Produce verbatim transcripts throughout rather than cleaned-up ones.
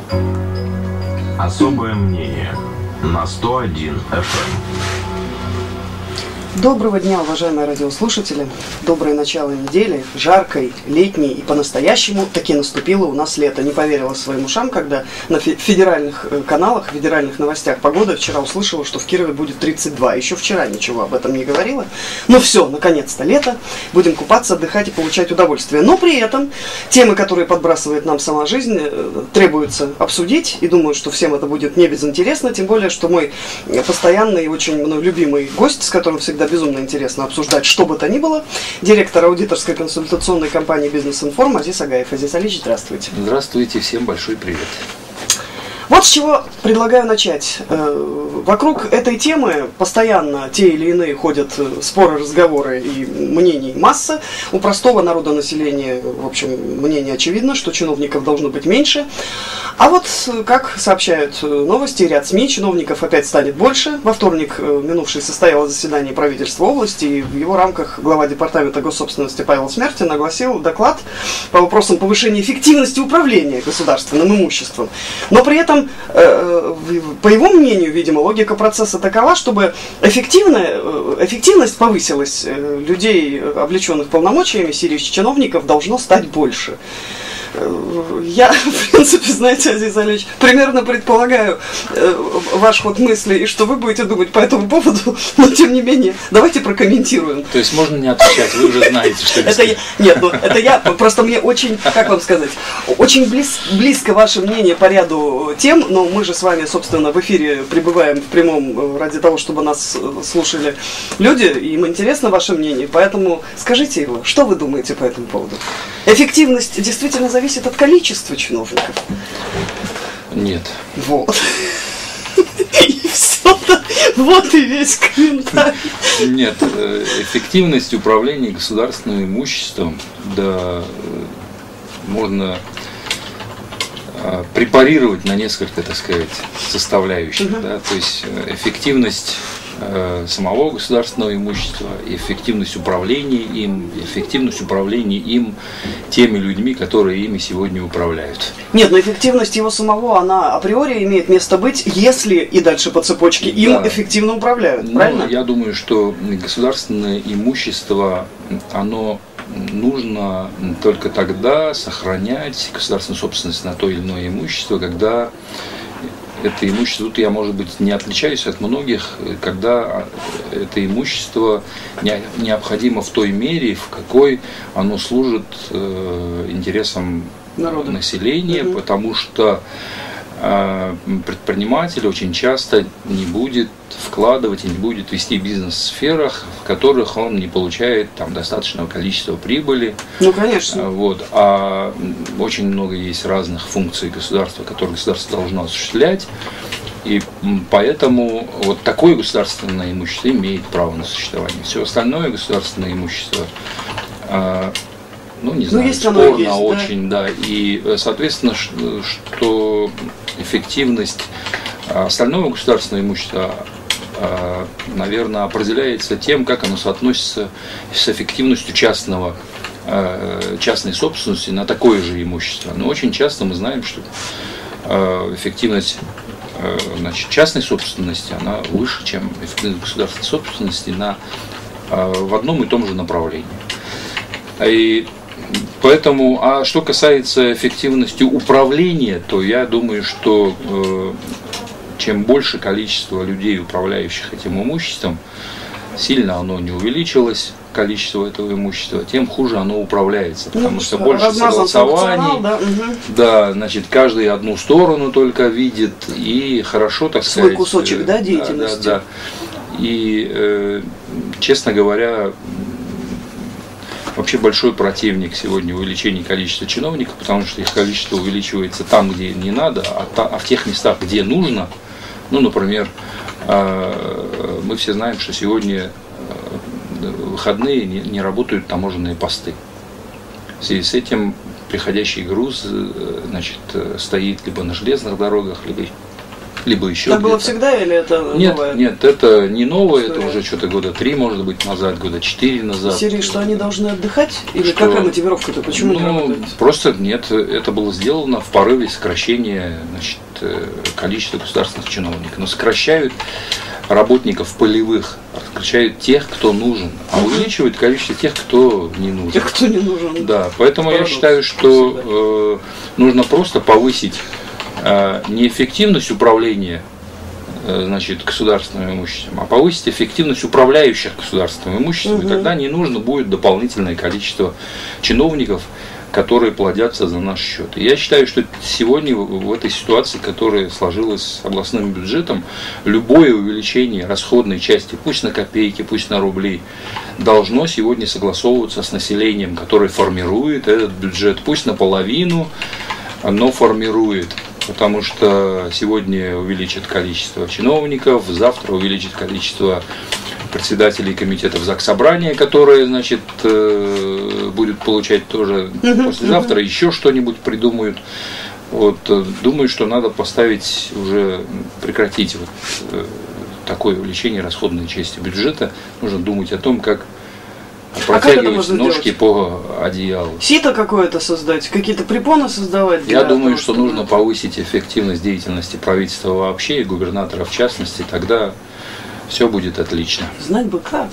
Особое мнение на сто один эф эм. Доброго дня, уважаемые радиослушатели. Доброе начало недели, жаркой, летней, и по-настоящему таки наступило у нас лето. Не поверила своим ушам, когда на федеральных каналах, федеральных новостях погоды вчера услышала, что в Кирове будет тридцать два. Еще вчера ничего об этом не говорила. Но все, наконец-то лето. Будем купаться, отдыхать и получать удовольствие. Но при этом темы, которые подбрасывает нам сама жизнь, требуется обсудить. И думаю, что всем это будет не безинтересно. Тем более, что мой постоянный и очень мной любимый гость, с которым всегда безумно интересно обсуждать что бы то ни было, директор аудиторской консультационной компании «Бизнес-информ» Азиз Агаев. Азиз Алич, здравствуйте. Здравствуйте, всем большой привет. Вот с чего предлагаю начать. Вокруг этой темы постоянно те или иные ходят споры, разговоры и мнений масса. У простого народа населения, в общем, мнение очевидно, что чиновников должно быть меньше. А вот, как сообщают новости, ряд СМИ, чиновников опять станет больше. Во вторник минувший состоялось заседание правительства области, и в его рамках глава департамента госсобственности Павел Смертин огласил доклад по вопросам повышения эффективности управления государственным имуществом. Но при этом, по его мнению, видимо, логика процесса такова, чтобы эффективная, эффективность повысилась, людей, облеченных полномочиями, сирийских чиновников, должно стать больше. Я, в принципе, знаете, Азиз Алич, примерно предполагаю э, ваш ход мысли и что вы будете думать по этому поводу, но тем не менее, давайте прокомментируем. То есть можно не отвечать, вы уже знаете, что это я, Нет, ну это я, просто мне очень, как вам сказать, очень близ, близко ваше мнение по ряду тем, но мы же с вами, собственно, в эфире пребываем в прямом ради того, чтобы нас слушали люди, и им интересно ваше мнение, поэтому скажите его, что вы думаете по этому поводу? Эффективность действительно зависит зависит от количества чиновников? Нет. Вот. И все. Вот и весь комментарий. Нет. Эффективность управления государственным имуществом, да, можно препарировать на несколько, так сказать, составляющих. Uh-huh. Да? То есть эффективность самого государственного имущества, эффективность управления им, эффективность управления им теми людьми, которые ими сегодня управляют. Нет, но эффективность его самого, она априори имеет место быть, если и дальше по цепочке им да. эффективно управляют, ну, правильно? Я думаю, что государственное имущество, оно нужно только тогда сохранять государственную собственность на то или иное имущество, когда это имущество, тут я, может быть, не отличаюсь от многих, когда это имущество необходимо в той мере, в какой оно служит э, интересам народа, населения, угу. потому что э, предприниматель очень часто не будет вкладывать и не будет вести бизнес в сферах, в которых он не получает там достаточного количества прибыли. Ну, конечно. Вот. А очень много есть разных функций государства, которые государство должно осуществлять. И поэтому вот такое государственное имущество имеет право на существование. Все остальное государственное имущество, ну, не знаю, ну, спорно есть, очень, да. да. И, соответственно, что эффективность остального государственного имущества, наверное, определяется тем, как оно соотносится с эффективностью частного, частной собственности на такое же имущество. Но очень часто мы знаем, что эффективность, значит, частной собственности, она выше, чем эффективность государственной собственности на, в одном и том же направлении. И поэтому, а что касается эффективности управления, то я думаю, что чем больше количество людей, управляющих этим имуществом, сильно оно не увеличилось, количество этого имущества, тем хуже оно управляется, потому ну, что больше согласований, да, угу. да, значит, каждый одну сторону только видит, и хорошо, так свой сказать, кусочек, да, деятельности. Да, да, да. И, э, честно говоря, вообще большой противник сегодня увеличения количества чиновников, потому что их количество увеличивается там, где не надо, а, та, а в тех местах, где нужно. Ну, например, мы все знаем, что сегодня в выходные не работают таможенные посты. В связи с этим приходящий груз, значит, стоит либо на железных дорогах, либо, либо еще Так где-то. было всегда или это Нет, новое? нет, это не новое, История. это уже что-то года три, может быть, назад, года четыре назад. Серии, что они должны отдыхать? Или Что? какая мотивировка-то? Почему не Ну, работают? просто нет, это было сделано в порыве сокращения, значит, э, количества государственных чиновников. Но сокращают работников полевых, сокращают тех, кто нужен, а увеличивают количество тех, кто не нужен. Тех, кто не нужен. Да, поэтому Парадокс. я считаю, что э, нужно просто повысить э, не эффективность управления э, значит, государственным имуществом, а повысить эффективность управляющих государственным имуществом, Угу. и тогда не нужно будет дополнительное количество чиновников, которые плодятся за наш счет. И я считаю, что сегодня в этой ситуации, которая сложилась с областным бюджетом, любое увеличение расходной части, пусть на копейки, пусть на рубли, должно сегодня согласовываться с населением, которое формирует этот бюджет, пусть наполовину, но формирует. Потому что сегодня увеличит количество чиновников, завтра увеличит количество председателей комитетов Заксобрания, которые, значит, будут получать тоже послезавтра, еще что-нибудь придумают. Вот, думаю, что надо поставить уже, прекратить вот такое увеличение расходной части бюджета. Нужно думать о том, как протягивать а ножки делать? по одеялу. Сито какое-то создать, какие-то препоны создавать? Я думаю, того, что чтобы- нужно повысить эффективность деятельности правительства вообще и губернатора в частности, тогда все будет отлично. Знать бы как.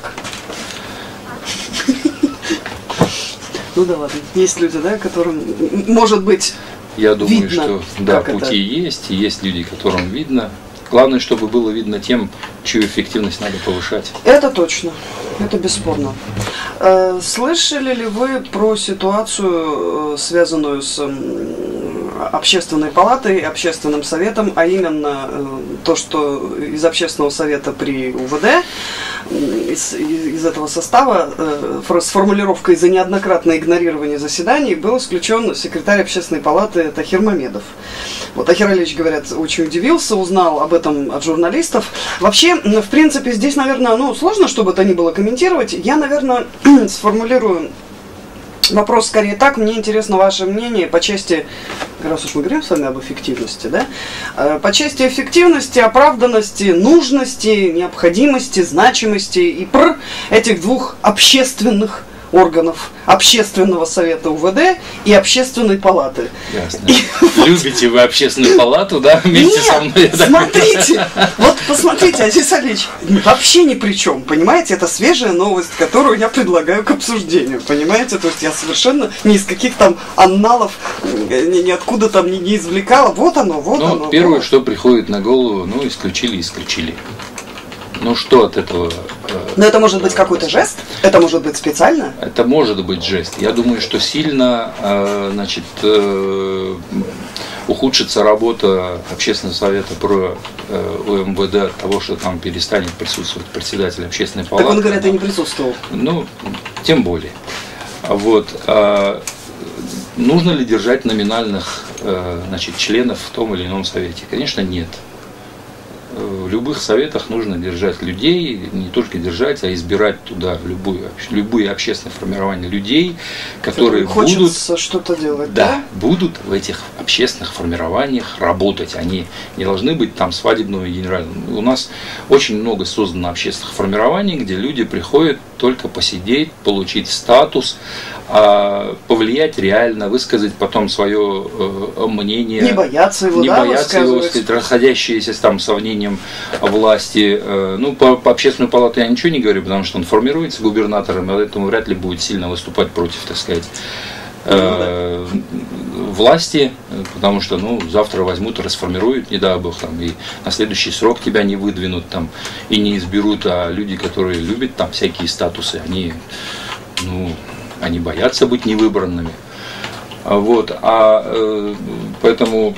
Ну да ладно, есть люди, да, которым, м, может быть, Я думаю, видно, что да, как пути есть, и есть люди, которым видно. Главное, чтобы было видно тем, чью эффективность надо повышать. это точно, это бесспорно. Э, Слышали ли вы про ситуацию, э, связанную с м, общественной палатой, общественным советом, а именно э, то, что из общественного совета при УВД, м, из, из этого состава э, фор- с формулировкой «за неоднократное игнорирование заседаний» был исключен секретарь общественной палаты Тахир Мамедов. Вот Тахир Алиевич, говорят, очень удивился, узнал об этом от журналистов. Вообще, м, в принципе, здесь, наверное, ну, сложно, чтобы это ни было комментировать. Я, наверное, сформулирую вопрос скорее так. Мне интересно ваше мнение по части, раз уж мы говорим с вами об эффективности, да, э, по части эффективности, оправданности, нужности, необходимости, значимости и пр этих двух общественных органов, общественного совета УВД и общественной палаты. Ясно. Любите вы общественную палату, да, вместе Нет, со мной? я так смотрите, вот посмотрите, Азиз Алиевич, вообще ни при чем, понимаете, это свежая новость, которую я предлагаю к обсуждению, понимаете, то есть я совершенно ни из каких там анналов, ни, ни откуда там не, не извлекала, вот оно, вот Ну, оно. первое, вот. что приходит на голову, ну, исключили, исключили. Ну, что от этого? э, Но это может быть какой-то жест, это может быть специально. Это может быть жест. Я думаю, что сильно, э, значит, э, ухудшится работа общественного совета про э, УМВД от того, что там перестанет присутствовать председатель общественной палаты. Так он, говорят, и не присутствовал. Ну, тем более. Вот. А нужно ли держать номинальных, э, значит, членов в том или ином совете? Конечно, нет. В любых советах нужно держать людей, не только держать, а избирать туда любую, любые общественные формирования людей, которые Хочется будут, что-то делать, да, да? будут в этих общественных формированиях работать. Они не должны быть там свадебного и генерального. У нас очень много создано общественных формирований, где люди приходят только посидеть, получить статус, повлиять реально, высказать потом свое мнение. Не бояться его, не да, бояться его, высказывать. сказать, расходящиеся там со мнением власти. Ну, по, по общественной палате я ничего не говорю, потому что он формируется губернатором, и поэтому вряд ли будет сильно выступать против, так сказать, э, власти, потому что, ну, завтра возьмут и расформируют, не дай бог, там, и на следующий срок тебя не выдвинут там и не изберут, а люди, которые любят там всякие статусы, они, ну, они боятся быть невыбранными. Вот, а э, поэтому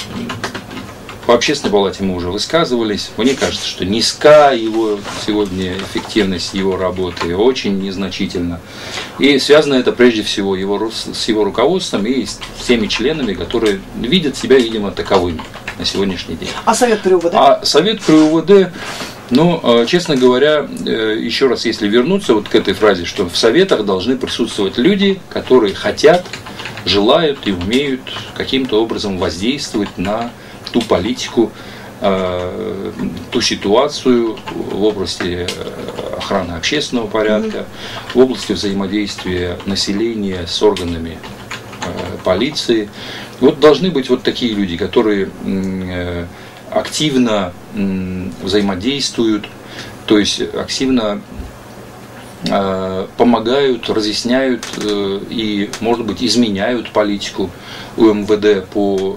по общественной палате мы уже высказывались. Мне кажется, что низка его сегодня эффективность его работы, очень незначительно. И связано это прежде всего его, с его руководством и с теми членами, которые видят себя, видимо, таковыми на сегодняшний день. А совет при УВД? А совет при УВД, ну, честно говоря, еще раз, если вернуться вот к этой фразе, что в советах должны присутствовать люди, которые хотят, желают и умеют каким-то образом воздействовать на ту политику, э, ту ситуацию в области охраны общественного порядка, mm-hmm. в области взаимодействия населения с органами э, полиции. Вот должны быть вот такие люди, которые э, активно э, взаимодействуют, то есть активно э, помогают, разъясняют э, и, может быть, изменяют политику у эм вэ дэ по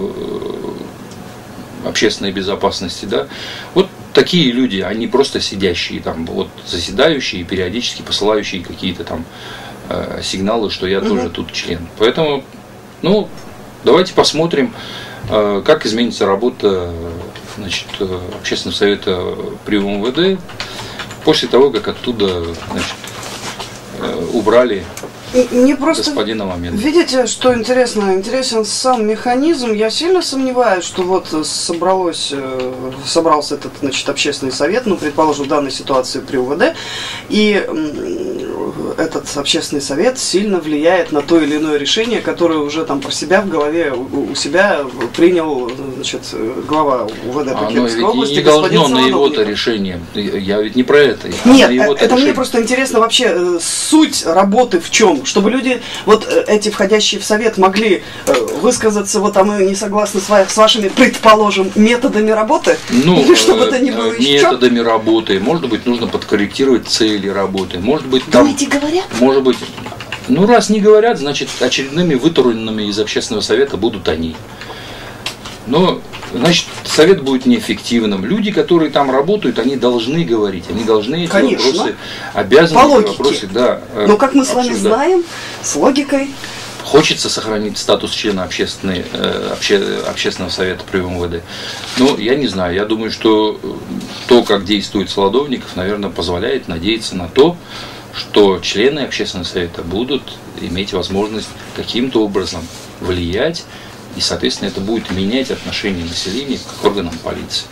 э, общественной безопасности. Да? Вот такие люди, они просто сидящие там, вот заседающие, периодически посылающие какие-то там э, сигналы, что я угу. тоже тут член. Поэтому, ну, давайте посмотрим, э, как изменится работа, значит, общественного совета при эм вэ дэ после того, как оттуда, значит, э, убрали Мне просто господина Мамедова. Видите, что интересно? Интересен сам механизм. Я сильно сомневаюсь, что вот собралось, собрался этот, значит, общественный совет, ну, предположим, в данной ситуации при у вэ дэ, и этот общественный совет сильно влияет на то или иное решение, которое уже там про себя в голове у себя принял, значит, глава у вэ дэ по Кировской области. Не должно на его-то решение. Я ведь не про это. Нет, это решение. Мне просто интересно вообще суть работы в чем? Чтобы люди, вот эти входящие в совет, могли высказаться, вот, а мы не согласны с, с вашими, предположим, методами работы? Ну, или чтобы это не было методами еще? Работы. Может быть, нужно подкорректировать цели работы. Может быть, там, думаете, говорят? Может быть, ну, раз не говорят, значит, очередными вытуренными из общественного совета будут они. Но, значит, совет будет неэффективным. Люди, которые там работают, они должны говорить, они должны эти Конечно. вопросы, обязаны по эти логике. вопросы, да. Но, как мы с вами обсуждать. знаем, с логикой. Хочется сохранить статус члена общественной, обще, общественного совета при эм вэ дэ. Но я не знаю, я думаю, что то, как действует Солодовников, наверное, позволяет надеяться на то, что члены общественного совета будут иметь возможность каким-то образом влиять, и, соответственно, это будет менять отношение населения к органам полиции.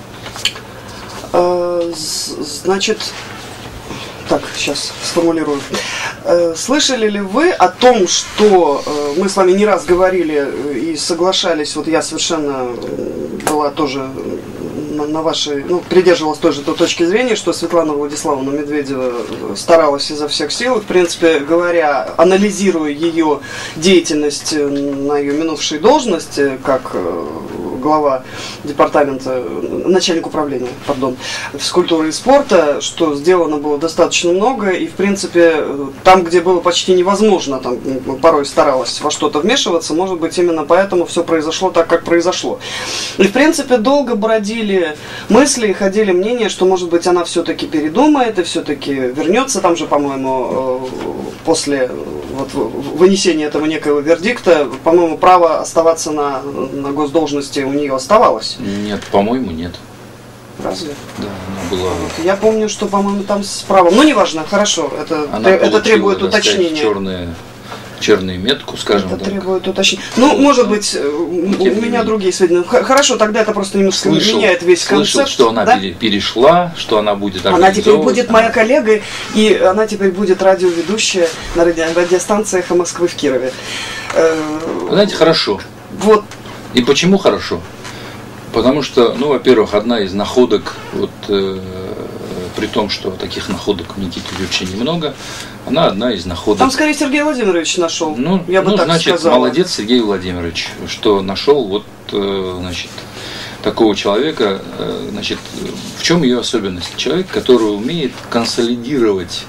Значит, так, сейчас сформулирую. Слышали ли вы о том, что мы с вами не раз говорили и соглашались, вот я совершенно была тоже на, на вашей, ну, придерживалась той же той точки зрения, что Светлана Владиславовна Медведева старалась изо всех сил, в принципе говоря, анализируя ее деятельность на ее минувшей должности, как глава департамента, начальник управления, пардон, физкультуры и спорта, что сделано было достаточно много, и в принципе там, где было почти невозможно, там порой старалась во что-то вмешиваться, может быть именно поэтому все произошло так, как произошло. И в принципе долго бродили мысли и ходили мнения, что может быть она все-таки передумает и все-таки вернется, там же, по-моему, после вот вынесения этого некого вердикта, по-моему, право оставаться на, на госдолжности у нее оставалось. Нет, по-моему, нет. Разве? Да, она была... Вот, я помню, что, по-моему, там с правом. Ну, неважно, хорошо, это, она это требует получила, уточнения. Сказать, черные, черную метку, скажем это так. требует уточнения. Ну, может быть, у меня другие сведения. Хорошо, тогда это просто немножко слышал, меняет весь концепт. Слышал, что она да? перешла, что она будет Она теперь будет моя коллега, и она теперь будет радиоведущая на ради... радиостанции «Эхо Москвы» в Кирове. Знаете, хорошо. Вот. И почему хорошо? Потому что, ну, во-первых, одна из находок, вот э, при том, что таких находок у Никиты Юрьевича немного, она одна из находок. Там скорее Сергей Владимирович нашел. Ну, я бы ну так значит, сказала. молодец Сергей Владимирович, что нашел вот, э, значит, такого человека. Э, значит, в чем ее особенность? Человек, который умеет консолидировать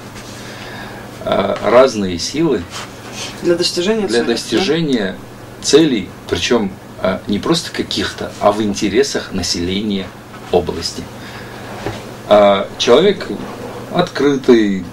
э, разные силы для достижения для целей, достижения да? целей, причем не просто каких-то, а в интересах населения области. Человек открытый,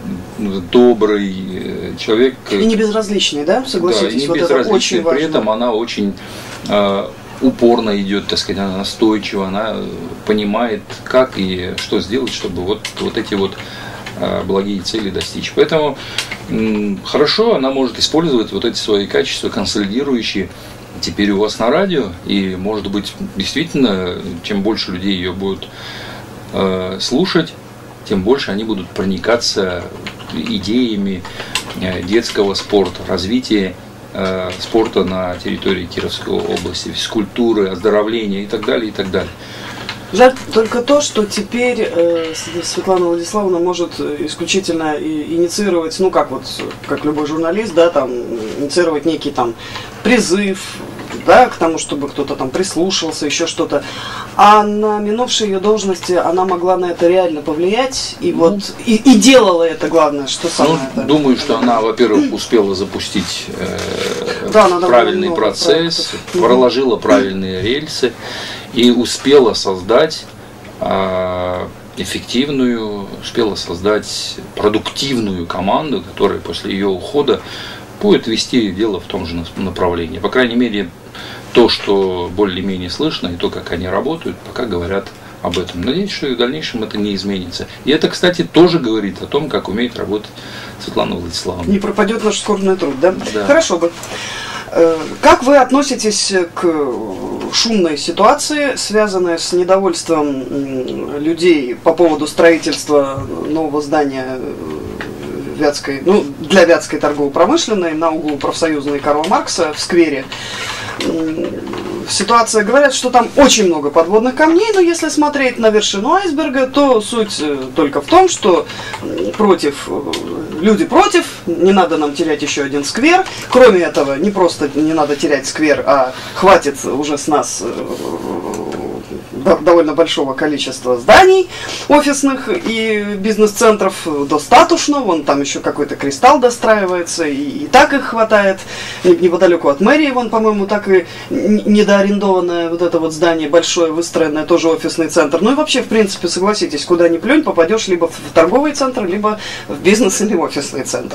добрый, человек... И не безразличный, да? Согласитесь, да, и не вот безразличный, это очень важно. При этом она очень э, упорно идет, так сказать, она настойчива, она понимает, как и что сделать, чтобы вот, вот эти вот э, благие цели достичь. Поэтому э, хорошо она может использовать вот эти свои качества, консолидирующие, теперь у вас на радио, и, может быть, действительно, чем больше людей ее будут э, слушать, тем больше они будут проникаться идеями э, детского спорта, развития э, спорта на территории Кировской области, физкультуры, оздоровления и так далее, и так далее. Жаль только то, что теперь э, Светлана Владиславовна может исключительно и, инициировать, ну как вот, как любой журналист, да, там, инициировать некий там призыв, да, к тому, чтобы кто-то там прислушался, еще что-то. А на минувшей ее должности она могла на это реально повлиять, и ну, вот и, и делала это, главное, что самое. Ну, думаю, что она, во-первых, успела запустить э, да, правильный процесс, проектов. проложила правильные рельсы и успела создать э, эффективную, успела создать продуктивную команду, которая после ее ухода будет вести дело в том же направлении. По крайней мере, то, что более-менее слышно, и то, как они работают, пока говорят об этом. Надеюсь, что и в дальнейшем это не изменится. И это, кстати, тоже говорит о том, как умеет работать Светлана Владиславовна. Не пропадет наш скорбный труд, да? Да. Хорошо бы. Как вы относитесь к шумной ситуации, связанной с недовольством людей по поводу строительства нового здания Вятской, ну, для Вятской торгово-промышленной на углу Профсоюзной и Карла Маркса в сквере? Ситуация, говорят, что там очень много подводных камней, но если смотреть на вершину айсберга, то суть только в том, что против, люди против, не надо нам терять еще один сквер. Кроме этого, не просто не надо терять сквер, а хватит уже с нас довольно большого количества зданий офисных и бизнес-центров, достаточно. Вон там еще какой-то кристалл достраивается, и, и так их хватает. Неподалеку от мэрии, вон, по-моему, так и недоарендованное вот это вот здание большое, выстроенное, тоже офисный центр. Ну и вообще, в принципе, согласитесь, куда ни плюнь, попадешь либо в торговый центр, либо в бизнес или в офисный центр.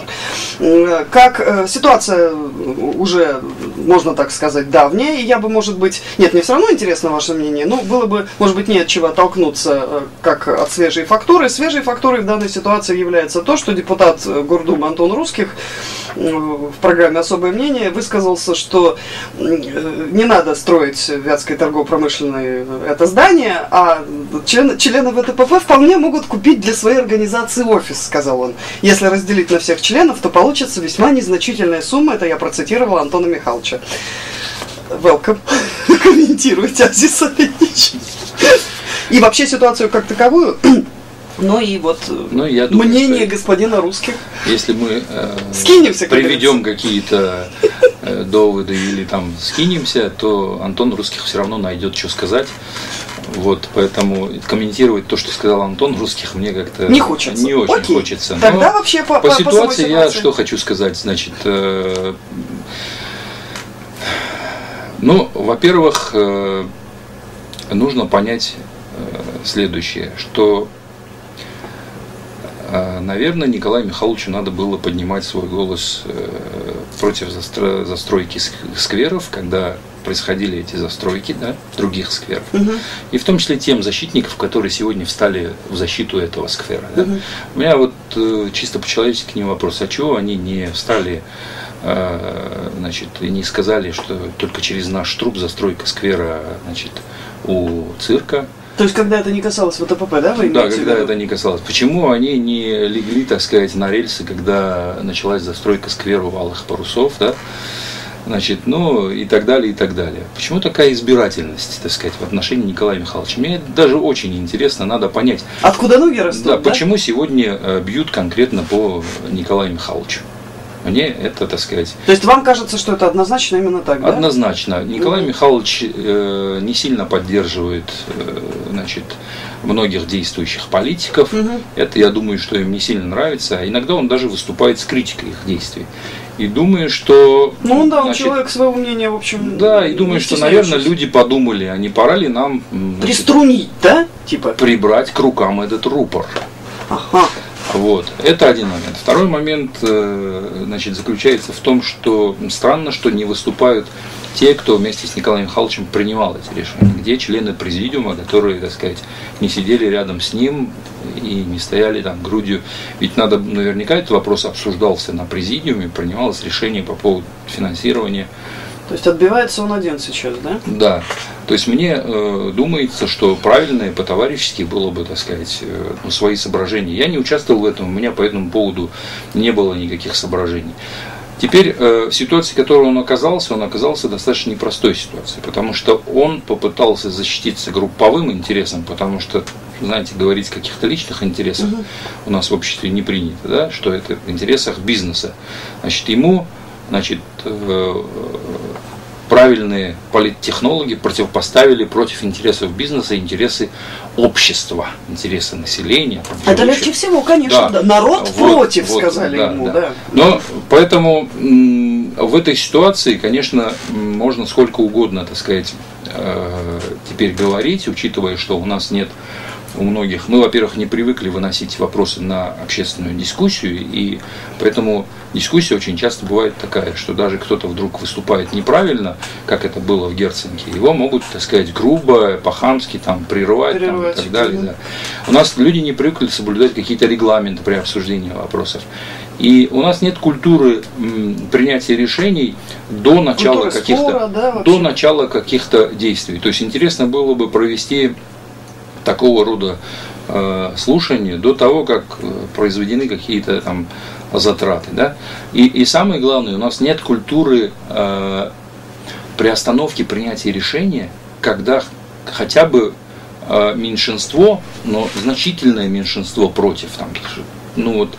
Как ситуация уже, можно так сказать, давняя, и я бы, может быть, нет, мне все равно интересно ваше мнение, но было бы, может быть, не от чего оттолкнуться, как от свежей фактуры. Свежей фактурой в данной ситуации является то, что депутат Гордумы Антон Русских в программе «Особое мнение» высказался, что не надо строить в Вятской торгово-промышленной это здание, а члены, члены ВТПП вполне могут купить для своей организации офис, сказал он. Если разделить на всех членов, то получится весьма незначительная сумма. Это я процитировала Антона Михайловича. Welcome. Комментируйте, Азиз Савельевич. И вообще ситуацию как таковую, ну и вот ну, я думаю, мнение господина Русских. Если мы э, скинемся, приведем какие-то э, доводы или там скинемся, то Антон Русских все равно найдет, что сказать. Вот, поэтому комментировать то, что сказал Антон Русских, мне как-то не хочется. Не очень Окей. хочется. Тогда Но вообще по, по, по ситуации по я что хочу сказать, значит. Э, Ну, во-первых, э, нужно понять э, следующее, что, э, наверное, Николаю Михайловичу надо было поднимать свой голос э, против застро- застройки скверов, когда происходили эти застройки, да, других скверов, угу. И в том числе тем защитников, которые сегодня встали в защиту этого сквера. Да. Угу. У меня вот э, чисто по-человечески к ним вопрос, а чего они не встали, значит, и не сказали, что только через наш труп застройка сквера, значит, у цирка. То есть, когда это не касалось ВТПП, да, вы Да, когда это не касалось. Почему они не легли, так сказать, на рельсы, когда началась застройка сквера у Алых Парусов, да? Значит, ну и так далее, и так далее. Почему такая избирательность, так сказать, в отношении Николая Михайловича? Мне даже очень интересно, надо понять. Откуда ноги растут? Да, да? Почему сегодня бьют конкретно по Николаю Михайловичу? Мне это, так сказать... То есть вам кажется, что это однозначно именно так, да? Однозначно. Николай mm-hmm. Михайлович э, не сильно поддерживает э, значит, многих действующих политиков. Mm-hmm. Это, я думаю, что им не сильно нравится. А иногда он даже выступает с критикой их действий. И думаю, что... Ну да, он значит, человек своего мнения, в общем... Да, и думаю, что, наверное, люди подумали, а не пора ли нам... Значит, приструнить, да? Типа? Прибрать к рукам этот рупор. Ага. Вот, это один момент. Второй момент, значит, заключается в том, что странно, что не выступают те, кто вместе с Николаем Михайловичем принимал эти решения. Где члены президиума, которые, так сказать, не сидели рядом с ним и не стояли там грудью. Ведь надо, наверняка этот вопрос обсуждался на президиуме, принималось решение по поводу финансирования. То есть отбивается он один сейчас, да? Да. То есть мне э, думается, что правильно и по-товарищески было бы, так сказать, э, ну, свои соображения. Я не участвовал в этом, у меня по этому поводу не было никаких соображений. Теперь э, в ситуации, в которой он оказался, он оказался в достаточно непростой ситуации, потому что он попытался защититься групповым интересом, потому что, знаете, говорить о каких-то личных интересах угу. у нас в обществе не принято, да, что это в интересах бизнеса. Значит, ему, значит, э, правильные политтехнологи противопоставили против интересов бизнеса интересы общества, интересы населения. Это легче всего, конечно. Да. Да. Народ вот, против, вот, сказали да, ему. Да. Да. Но поэтому м, в этой ситуации, конечно, можно сколько угодно, так сказать, э, теперь говорить, учитывая, что у нас нет у многих, мы, во-первых, не привыкли выносить вопросы на общественную дискуссию, и поэтому дискуссия очень часто бывает такая, что даже кто-то вдруг выступает неправильно, как это было в Герценке, его могут, так сказать, грубо, по-хамски там, прерывать, там, и так далее. Да. У нас люди не привыкли соблюдать какие-то регламенты при обсуждении вопросов. И у нас нет культуры м, принятия решений до начала каких-то, да, до начала каких-то действий. То есть интересно было бы провести такого рода э, слушания до того, как произведены какие-то там затраты. Да? И, и самое главное, у нас нет культуры э, приостановки принятия решения, когда хотя бы э, меньшинство, но значительное меньшинство против. Там, ну вот,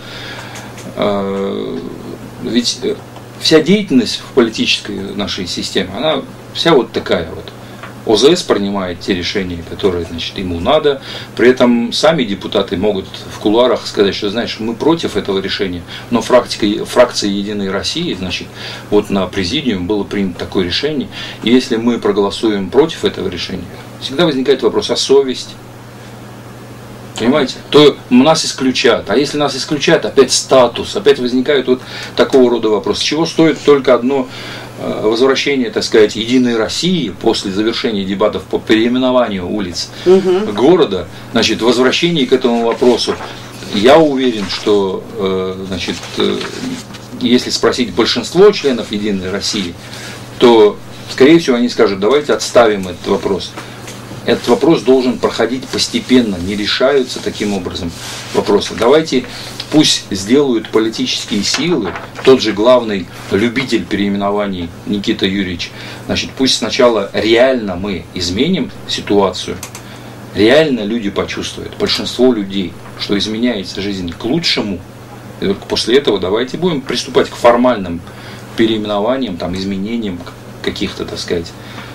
э, ведь вся деятельность в политической нашей системе, она вся вот такая вот. ОЗС принимает те решения, которые, значит, ему надо. При этом сами депутаты могут в кулуарах сказать, что, знаешь, мы против этого решения, но фракция, фракция «Единой России», значит, вот на президиум было принято такое решение, и если мы проголосуем против этого решения, всегда возникает вопрос, а совесть? Понимаете? То нас исключат. А если нас исключат, опять статус, опять возникают вот такого рода вопросы. Чего стоит только одно возвращение, так сказать, Единой России после завершения дебатов по переименованию улиц угу. города, значит, возвращение к этому вопросу. Я уверен, что, значит, если спросить большинство членов Единой России, то, скорее всего, они скажут, давайте отставим этот вопрос. Этот вопрос должен проходить постепенно, не решаются таким образом вопросы. Давайте пусть сделают политические силы, тот же главный любитель переименований Никита Юрьевич, значит, пусть сначала реально мы изменим ситуацию, реально люди почувствуют, большинство людей, что изменяется жизнь к лучшему, и только после этого давайте будем приступать к формальным переименованиям, там, изменениям каких-то, так сказать,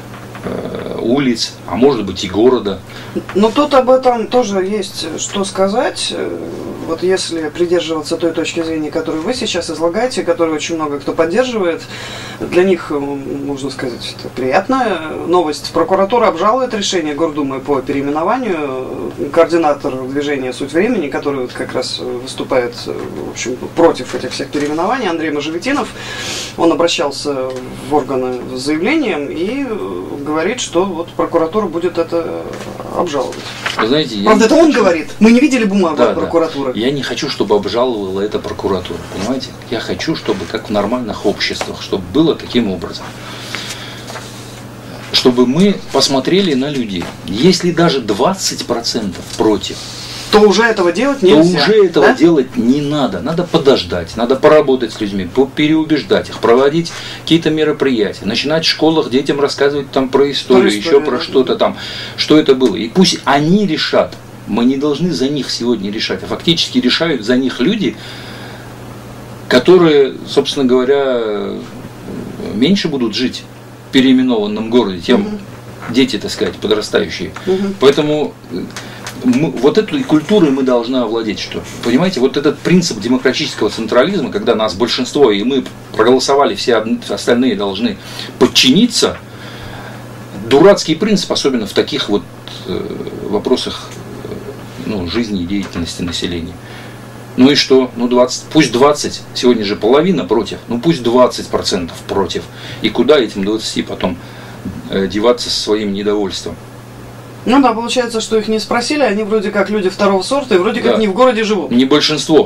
улиц, а может быть и города. Но тут об этом тоже есть что сказать. Вот если придерживаться той точки зрения, которую вы сейчас излагаете, которую очень много кто поддерживает, для них, можно сказать, это приятная новость. Прокуратура обжалует решение Гордумы по переименованию. Координатор движения «Суть времени», который вот как раз выступает, в общем, против этих всех переименований, Андрей Можевитинов, он обращался в органы с заявлением и говорит, что вот прокуратура будет это обжаловать. Вы знаете, правда, я это он хочу... говорит. Мы не видели бумагу да, от прокуратуры. Да. Я не хочу, чтобы обжаловала эта прокуратура. Понимаете? Я хочу, чтобы, как в нормальных обществах, чтобы было таким образом. Чтобы мы посмотрели на людей. Если даже двадцать процентов против, то уже этого делать нельзя. То уже этого да? делать не надо. Надо подождать, надо поработать с людьми, переубеждать их, проводить какие-то мероприятия, начинать в школах детям рассказывать там про историю, про историю еще про да. что-то там, что это было. И пусть они решат. Мы не должны за них сегодня решать, а фактически решают за них люди, которые, собственно говоря, меньше будут жить в переименованном городе, тем угу. дети, так сказать, подрастающие. Угу. Поэтому мы, вот этой культурой мы должны овладеть, что, понимаете, вот этот принцип демократического централизма, когда нас большинство, и мы проголосовали, все остальные должны подчиниться, дурацкий принцип, особенно в таких вот э, вопросах ну, жизни и деятельности населения. Ну и что? Ну двадцать, пусть двадцать, сегодня же половина против, ну пусть двадцать процентов против. И куда этим двадцати потом э, деваться со своим недовольством? Ну да, получается, что их не спросили, они вроде как люди второго сорта и вроде да. как не в городе живут. Не большинство.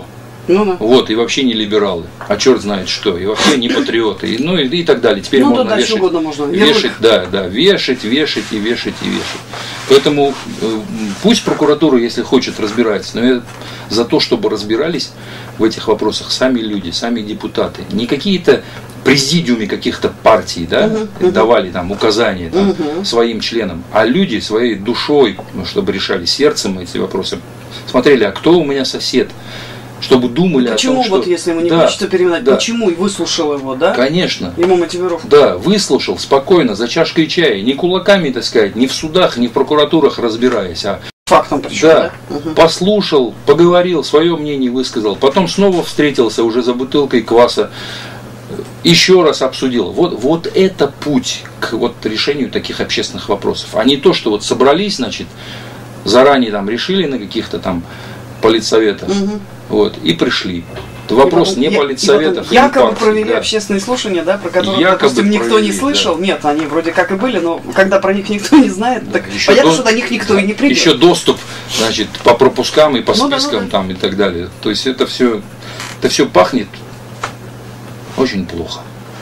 Ну, да. Вот, и вообще не либералы, а черт знает что, и вообще не патриоты, и, ну и, и так далее. Теперь ну, можно да, вешать, угодно можно. вешать, да, да, вешать, вешать и вешать и вешать. Поэтому э, пусть прокуратура, если хочет, разбирается, но я за то, чтобы разбирались в этих вопросах сами люди, сами депутаты, не какие-то президиуме каких-то партий, да, uh-huh, uh-huh. давали там указания там, uh-huh. своим членам, а люди своей душой, ну, чтобы решали сердцем эти вопросы, смотрели, а кто у меня сосед, чтобы думали почему, о том, что... вот если ему не да, хочется переименовать, да. почему и выслушал его, да? Конечно. Ему мотивировка. Да, выслушал спокойно, за чашкой чая, не кулаками, так сказать, не в судах, не в прокуратурах разбираясь, а фактом причем, да, да? Угу. послушал, поговорил, свое мнение высказал, потом снова встретился уже за бутылкой кваса, еще раз обсудил. Вот, вот это путь к вот решению таких общественных вопросов. А не то, что вот собрались, значит, заранее там решили на каких-то там политсоветах, угу. вот, и пришли. Это вопрос потом, не политсоветов. И якобы партий, провели да. общественные слушания, да, про которые, якобы допустим, никто провели, не слышал. Да. Нет, они вроде как и были, но когда про них никто не знает, так еще понятно, до... что до них никто и не придет. Еще доступ, значит, по пропускам и по ну, спискам да, ну, да. там и так далее. То есть это все, это все пахнет очень плохо.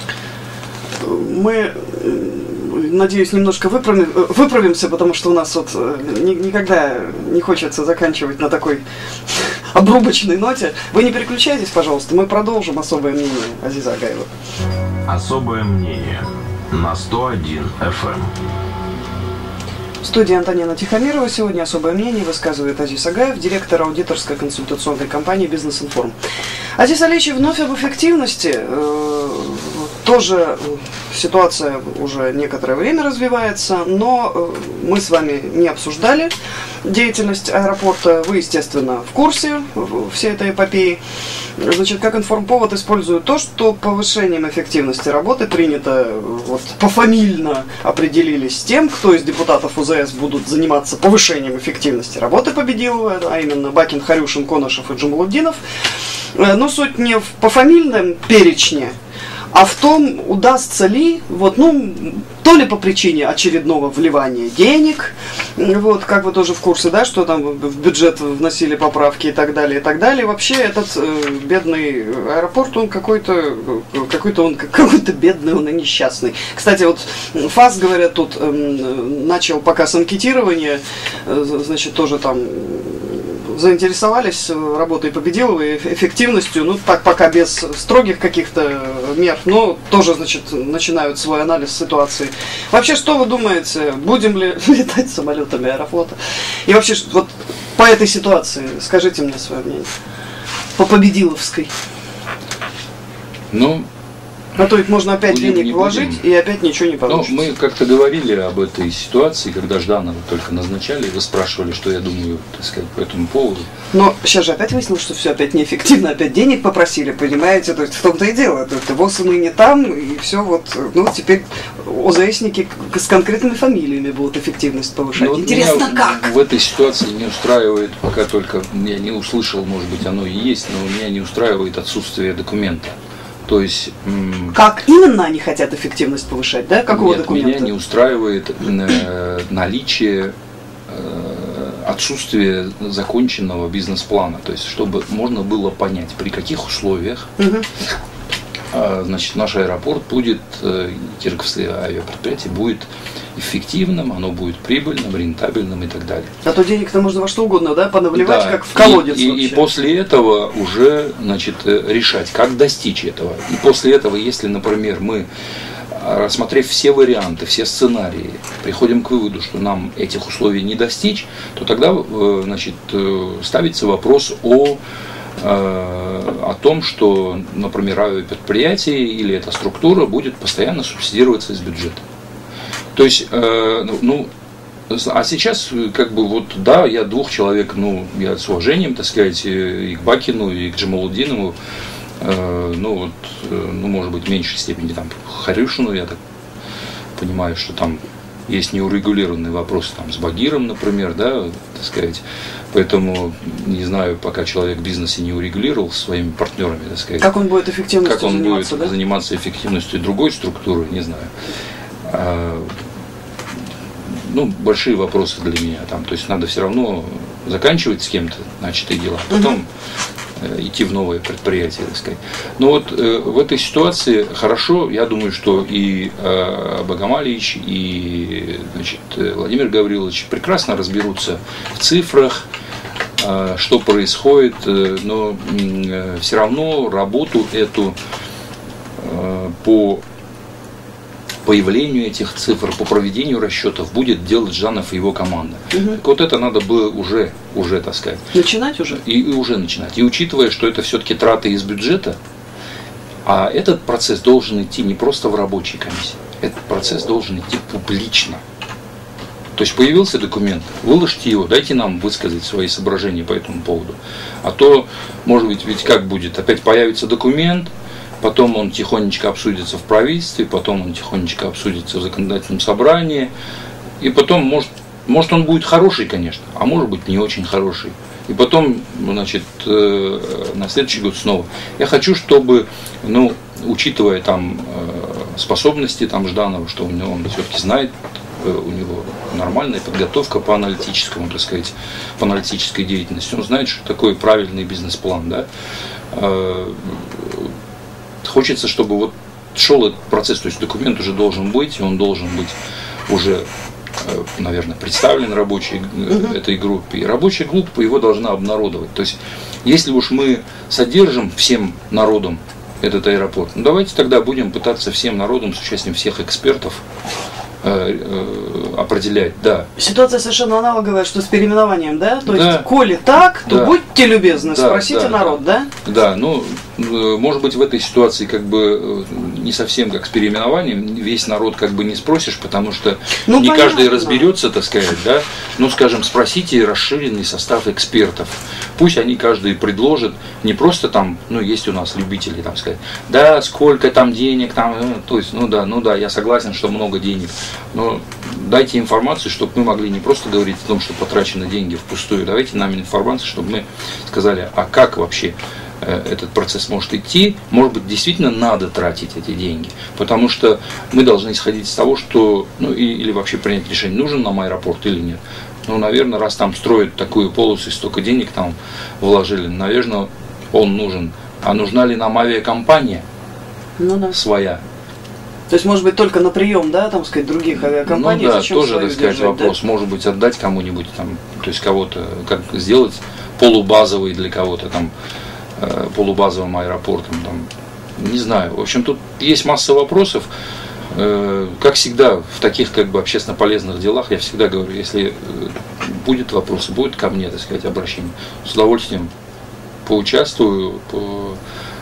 Мы, надеюсь, немножко выправим, выправимся, потому что у нас вот никогда не хочется заканчивать на такой обрубочной ноте. Вы не переключайтесь, пожалуйста, мы продолжим особое мнение Азиза Агаева. Особое мнение на сто один эф эм. В студии Антонина Тихомирова сегодня особое мнение высказывает Азиз Агаев, директор аудиторской консультационной компании «Бизнес-информ». Азиз Алиевич, вновь об эффективности. Э, тоже ситуация уже некоторое время развивается, но э, мы с вами не обсуждали деятельность аэропорта. Вы, естественно, в курсе всей этой эпопеи. Значит, как информповод использую то, что повышением эффективности работы принято, вот, пофамильно определились с тем, кто из депутатов УЗС будут заниматься повышением эффективности работы Победилова, а именно Бакин, Харюшин, Конышев и Джамалуддинов. Но суть не в пофамильном перечне, а в том, удастся ли, вот, ну, то ли по причине очередного вливания денег, вот, как вы тоже в курсе, да, что там в бюджет вносили поправки и так далее, и так далее. Вообще этот э, бедный аэропорт, он какой-то, какой-то он какой-то бедный, он и несчастный. Кстати, вот ФАС, говорят, тут э, начал показ анкетирования, э, значит, тоже там заинтересовались работой Победилова и эффективностью, ну так пока без строгих каких-то мер, но тоже, значит, начинают свой анализ ситуации. Вообще, что вы думаете, будем ли летать самолетами Аэрофлота? И вообще, вот по этой ситуации скажите мне свое мнение. По Победиловской. Ну, а то ведь можно опять будем, денег вложить, будем. И опять ничего не получится. Ну, мы как-то говорили об этой ситуации, когда Жданова только назначали, вы спрашивали, что я думаю, так сказать, по этому поводу. Но сейчас же опять выяснилось, что все опять неэффективно, опять денег попросили, понимаете, то есть в том-то и дело, то есть ВОЗ мы не там, и все вот, ну, теперь ОЗСники с конкретными фамилиями будут эффективность повышать. Ну, интересно, меня как? В этой ситуации не устраивает, пока только, я не услышал, может быть, оно и есть, но меня не устраивает отсутствие документа. То есть, как именно они хотят эффективность повышать, да? Какого нет, документа? Меня не устраивает э, наличие, э, отсутствие законченного бизнес-плана. То есть, чтобы можно было понять, при каких условиях угу. э, значит, наш аэропорт будет, э, Кировское авиапредприятие будет эффективным, оно будет прибыльным, рентабельным и так далее. А то денег-то можно во что угодно, да, понавливать, да, как в колодец. И, и, и после этого уже, значит, решать, как достичь этого. И после этого, если, например, мы, рассмотрев все варианты, все сценарии, приходим к выводу, что нам этих условий не достичь, то тогда, значит, ставится вопрос о о том, что, например, авиапредприятие или эта структура будет постоянно субсидироваться из бюджета. То есть, э, ну, а сейчас, как бы, вот, да, я двух человек, ну, я с уважением, так сказать, и к Бакину, и к Джамалуддинову, э, ну, вот, ну, может быть, в меньшей степени, там, Харюшину, я так понимаю, что там есть неурегулированные вопросы, там, с Багиром, например, да, так сказать, поэтому, не знаю, пока человек в бизнесе не урегулировал со своими партнерами, так сказать. Как он будет эффективностью как он заниматься, будет да? заниматься эффективностью другой структуры, не знаю. Ну, большие вопросы для меня там. То есть надо все равно заканчивать с кем-то начатые дела, потом идти в новое предприятие, так сказать. Но вот э, в этой ситуации хорошо, я думаю, что и э, Богомолович, и значит, Владимир Гаврилович прекрасно разберутся в цифрах, э, что происходит, э, но э, все равно работу эту э, по появлению этих цифр, по проведению расчетов будет делать Жанов и его команда. Угу. Так вот это надо было уже, уже, так сказать. Начинать уже? И, и уже начинать. И учитывая, что это все-таки траты из бюджета, а этот процесс должен идти не просто в рабочей комиссии, этот процесс должен идти публично. То есть появился документ, выложите его, дайте нам высказать свои соображения по этому поводу. А то, может быть, ведь как будет, опять появится документ, потом он тихонечко обсудится в правительстве, потом он тихонечко обсудится в законодательном собрании, и потом, может, может он будет хороший, конечно, а может быть не очень хороший. И потом, значит, на следующий год снова. Я хочу, чтобы, ну, учитывая там способности там Жданова, что у него, он все-таки знает, у него нормальная подготовка по аналитическому, так сказать, по аналитической деятельности, он знает, что такое правильный бизнес-план, да. Хочется, чтобы вот шел этот процесс, то есть документ уже должен быть, и он должен быть уже, наверное, представлен рабочей uh-huh. этой группе. И рабочая группа его должна обнародовать. То есть, если уж мы содержим всем народом этот аэропорт, ну давайте тогда будем пытаться всем народом с участием всех экспертов определять, да. Ситуация совершенно аналоговая, что с переименованием, да? То да. есть, коли так, то да. будьте любезны, да, спросите да, народ, да? Да, ну, может быть, в этой ситуации как бы не совсем как с переименованием, весь народ как бы не спросишь, потому что ну, не понятно. Каждый разберется, так сказать, да. Ну, скажем, спросите расширенный состав экспертов. Пусть они каждый предложат, не просто там, ну, есть у нас любители, там сказать, да, сколько там денег, там, то есть, ну да, ну да, я согласен, что много денег. Но дайте информацию, чтобы мы могли не просто говорить о том, что потрачены деньги впустую, давайте нам информацию, чтобы мы сказали, а как вообще э, этот процесс может идти, может быть, действительно надо тратить эти деньги, потому что мы должны исходить из того, что, ну, и, или вообще принять решение, нужен нам аэропорт или нет. Ну, наверное, раз там строят такую полосу и столько денег там вложили, наверное, он нужен. А нужна ли нам авиакомпания ну, да. своя? То есть, может быть, только на прием, да, там, сказать, других авиакомпаний? Ну да, тоже, так сказать, держать, вопрос. Да? Может быть, отдать кому-нибудь, там, то есть, кого-то, как сделать полубазовый для кого-то, там, э, полубазовым аэропортом, там, не знаю. В общем, тут есть масса вопросов. Э, как всегда, в таких, как бы, общественно полезных делах, я всегда говорю, если будет вопрос, будет ко мне, так сказать, обращение, с удовольствием поучаствую, по...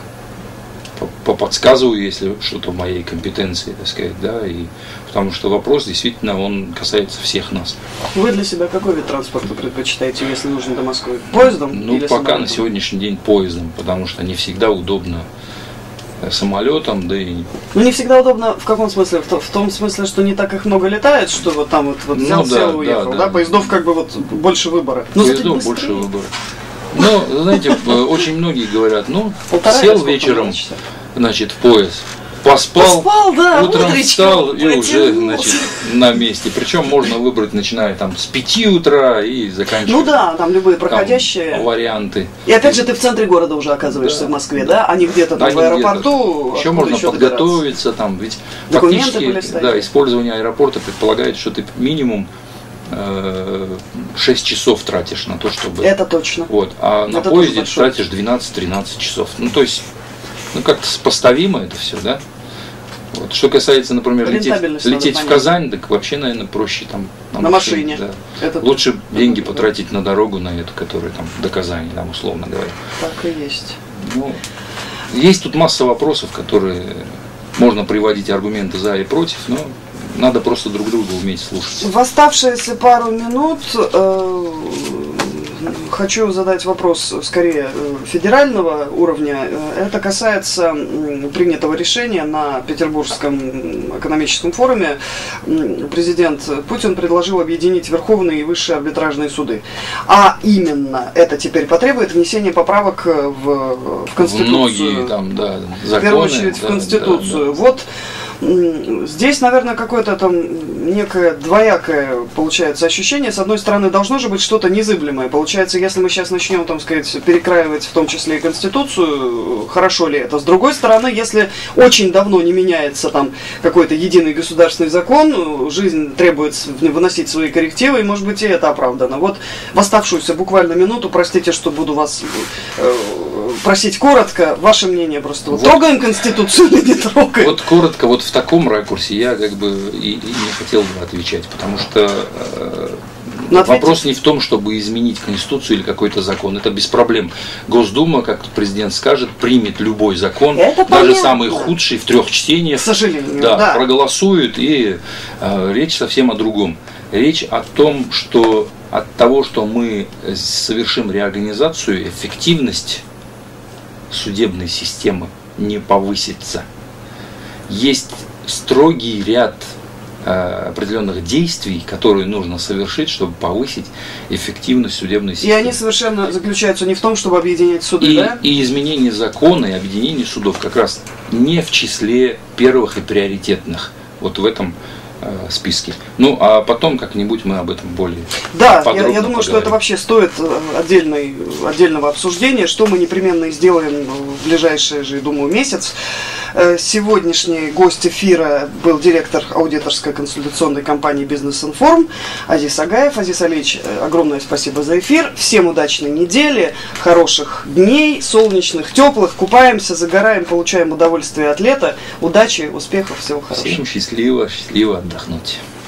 подсказываю, если что-то в моей компетенции, так сказать, да, и потому что вопрос действительно, он касается всех нас. Вы для себя какой вид транспорта предпочитаете, если нужно до Москвы? Поездом? Ну, или пока самолетом? На сегодняшний день поездом, потому что не всегда удобно самолетом, да и... Ну, не всегда удобно в каком смысле? В, то, в том смысле, что не так их много летает, что вот там вот, вот взял, ну, да, сел и уехал, да, да? да? Поездов как бы вот больше выбора. Но поездов больше выбора. Ну, знаете, очень многие говорят, ну, Полтора сел вечером, значит, в поезд, поспал, поспал, да, утром встал и уже, значит, на месте. Причем можно выбрать, начиная там с пяти утра и заканчивая. Ну да, там любые проходящие там варианты. И опять же ты в центре города уже оказываешься, да, в Москве, да, а не где-то там, а в аэропорту. Еще можно еще подготовиться там, ведь фактически, да, использование аэропорта предполагает, что ты минимум шесть часов тратишь на то, чтобы... Это точно. Вот. А это на поезде тратишь двенадцать-тринадцать часов. Ну, то есть, ну, как-то сопоставимо это все, да? Вот. Что касается, например, лететь, лететь в Казань, так вообще, наверное, проще там на, на машине. машине да. Это лучше это деньги это потратить да. на дорогу, на эту, которая там до Казани, там, условно говоря. Так и есть. Ну, есть тут масса вопросов, которые можно приводить аргументы за и против, но надо просто друг друга уметь слушать. В оставшиеся пару минут э, хочу задать вопрос скорее федерального уровня. Это касается принятого решения на Петербургском экономическом форуме. Президент Путин предложил объединить верховные и высшие арбитражные суды. А именно это теперь потребует внесения поправок в, в Конституцию. Многие там, да, законы. В первую очередь в да, Конституцию. Да, да. Вот Здесь, наверное, какое-то там некое двоякое получается ощущение. С одной стороны, должно же быть что-то незыблемое. Получается, если мы сейчас начнем, там сказать, перекраивать в том числе и Конституцию, хорошо ли это? С другой стороны, если очень давно не меняется там какой-то единый государственный закон, жизнь требует выносить свои коррективы, и, может быть, и это оправдано. Вот в оставшуюся буквально минуту, простите, что буду вас э, просить коротко, ваше мнение просто. Вот. Трогаем Конституцию или не трогаем? Вот коротко, вот в таком ракурсе я как бы и, и не хотел бы отвечать, потому что э, вопрос не в том, чтобы изменить Конституцию или какой-то закон. Это без проблем. Госдума, как президент скажет, примет любой закон, это даже понятно. Самый худший в трех чтениях. К сожалению, да, да. Проголосуют, и э, речь совсем о другом. Речь о том, что от того, что мы совершим реорганизацию, эффективность судебной системы не повысится. Есть строгий ряд э, определенных действий, которые нужно совершить, чтобы повысить эффективность судебной системы. И они совершенно заключаются не в том, чтобы объединять суды, и, да? И изменение закона и объединение судов как раз не в числе первых и приоритетных. Вот в этом списке. Ну, а потом как-нибудь мы об этом более да, подробно я, я думаю, поговорим. Что это вообще стоит отдельной, отдельного обсуждения, что мы непременно и сделаем в ближайший же, думаю, месяц. Сегодняшний гость эфира был директор аудиторской консультационной компании «Бизнес-информ» Азиз Агаев. Азиз Алиевич, огромное спасибо за эфир. Всем удачной недели, хороших дней, солнечных, теплых. Купаемся, загораем, получаем удовольствие от лета. Удачи, успехов, всего хорошего. Всем счастливо, счастливо отдохнуть.